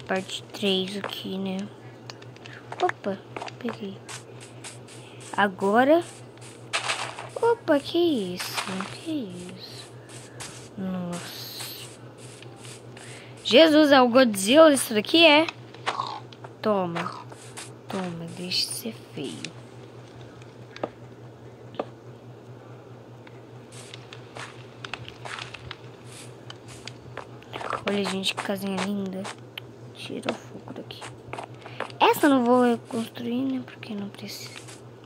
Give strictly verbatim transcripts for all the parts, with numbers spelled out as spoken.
parte três aqui, né? Opa, peguei. Agora... Opa, que isso? Que isso? Nossa. Jesus, é o Godzilla isso daqui, é? Toma. Toma, deixa de ser feio. Olha, gente, que casinha linda. Tira o fogo daqui. Essa eu não vou reconstruir, né? Porque não precisa.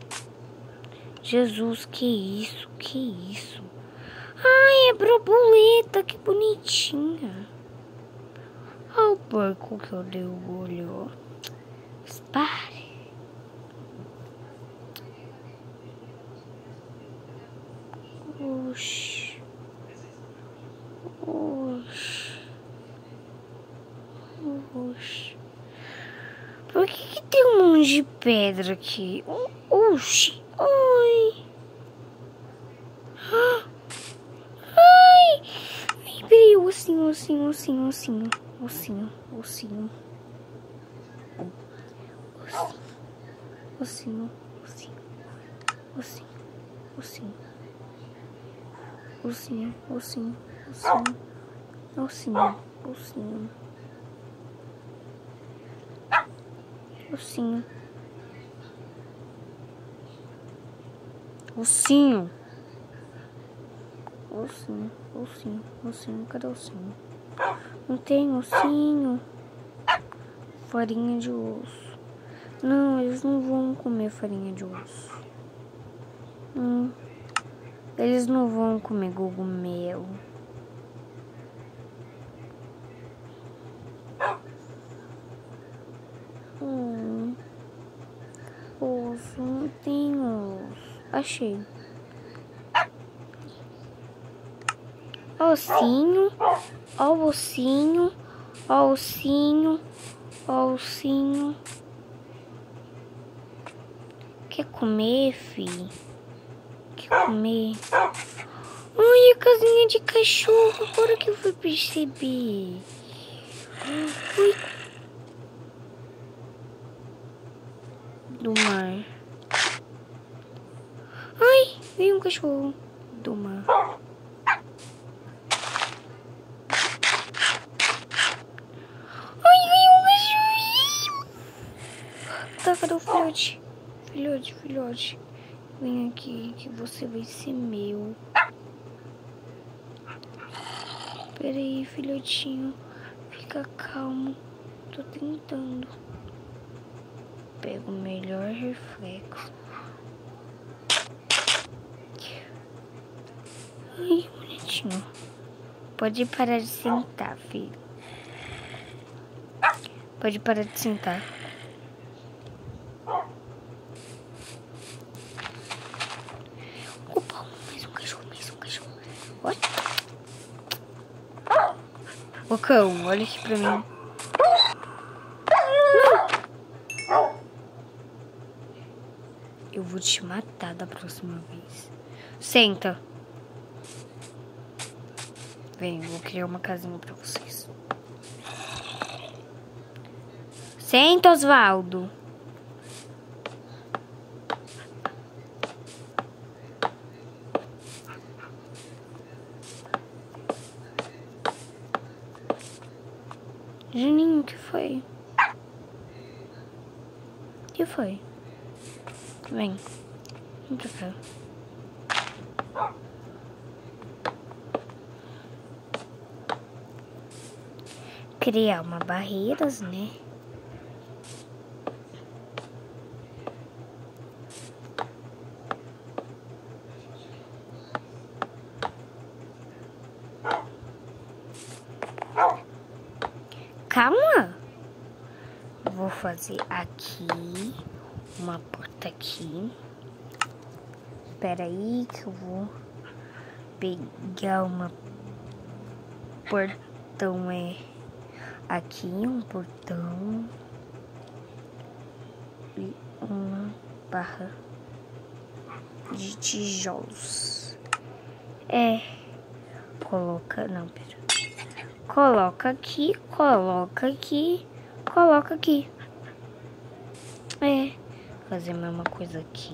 Jesus, que isso? Que isso? Ai, é borboleta, que bonitinha. Olha o porco que eu dei o olho. Pare. Oxi. Oxi. Oxi. Por que que tem um monte de pedra aqui? Oxi. Ai. Ai. Ai, peraí, ossinho, ossinho, ossinho, ossinho. Ossinho, ossinho. Ossinho, ossinho. Ossinho, ossinho. Ossinho, ossinho, ossinho. Ossinho, ossinho. Ossinho. Ossinho. Ossinho, ossinho, ossinho. Cadê o ossinho? Não tem ossinho. Farinha de osso. Não, eles não vão comer farinha de osso. Hum. Eles não vão comer cogumelo. Hum. Osso, não tem osso. Achei. Ossinho. Ó o ossinho. Ó o ossinho. Ó o ossinho. Quer comer, filho? Quer comer? Ai, a casinha de cachorro. Agora que eu fui perceber. Ai. Do mar. Ai, veio um cachorro do mar. Ai, veio um cachorrinho. Tá, cadê o filhote? Filhote, filhote. Vem aqui que você vai ser meu. Pera aí, filhotinho. Fica calmo. Tô tentando. Pego o melhor reflexo. Ai, bonitinho. Pode parar de sentar, filho. Pode parar de sentar. Opa, mais um cachorro, mais um cachorro. Olha. Ô, cão, olha aqui pra mim. Eu vou te matar da próxima vez. Senta. Vem, eu vou criar uma casinha pra vocês. Senta, Osvaldo. Juninho, o que foi? O que foi? Vem. Vem pra cá. Criar uma barreiras, né? Calma. Vou fazer aqui uma porta aqui. Espera aí que eu vou pegar uma portão é aqui, um portão e uma barra de tijolos. É, coloca, não, pera. Coloca aqui, coloca aqui, Coloca aqui. É. Fazer a mesma coisa aqui.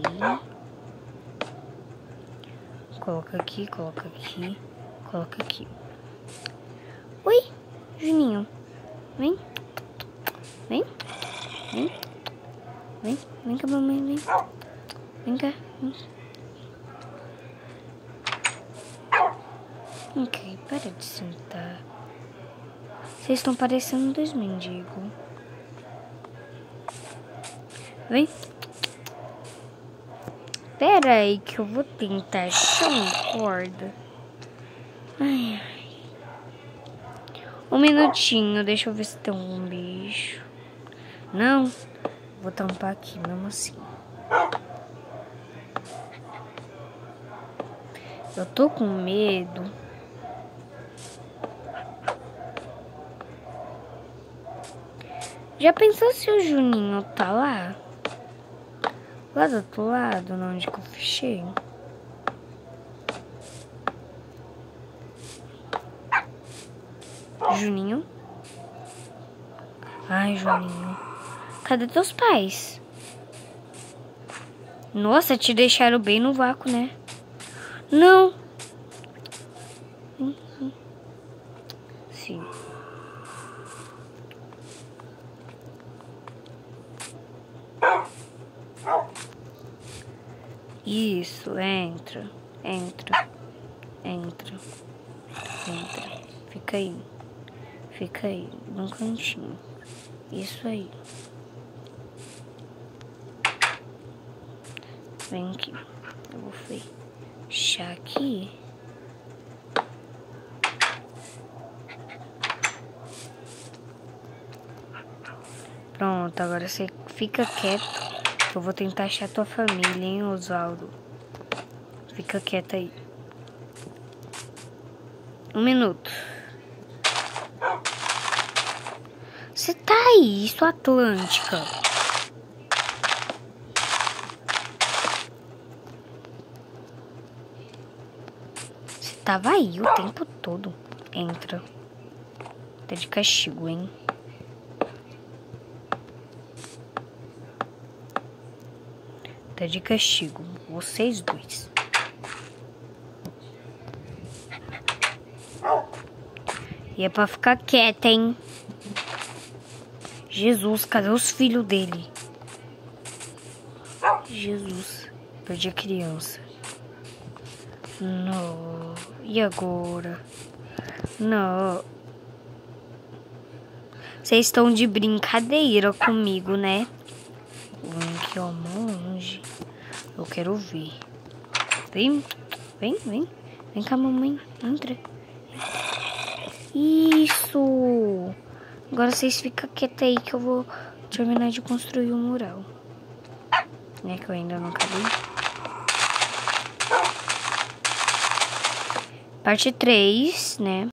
Coloca aqui, coloca aqui. Coloca aqui. Oi, Juninho. Vem. Vem. Vem. Vem. Vem cá, mamãe. Vem. Vem cá. Vem. Ok, para de sentar. Vocês estão parecendo dois mendigos. Vem. Pera aí que eu vou tentar achar uma corda. Ai, ai. Um minutinho, deixa eu ver se tem algum bicho. Não, vou tampar aqui mesmo assim. Eu tô com medo. Já pensou se o Juninho tá lá? Lá do outro lado, onde que eu fechei? Juninho? Ai, Juninho. Cadê teus pais? Nossa, te deixaram bem no vácuo, né? Não. Sim. Isso, entra, entra, entra, entra. Fica aí, fica aí, num cantinho. Isso aí. Vem aqui, eu vou fechar aqui. Pronto, agora você fica quieto. Eu vou tentar achar tua família, hein, Osvaldo? Fica quieto aí. Um minuto. Você tá aí, sua Atlântica. Você tava aí o tempo todo. Entra. Tá de castigo, hein? Tá de castigo, vocês dois. E é pra ficar quieta, hein? Jesus, cadê os filhos dele? Jesus, perdi a criança. Não. E agora? Não. Vocês estão de brincadeira comigo, né? Vem aqui, ó, monge. Eu quero ver. Vem, vem, vem. Vem cá, mamãe. Entra. Isso. Agora vocês ficam quietos aí que eu vou terminar de construir o mural. Né, que eu ainda não acabei. Parte três, né?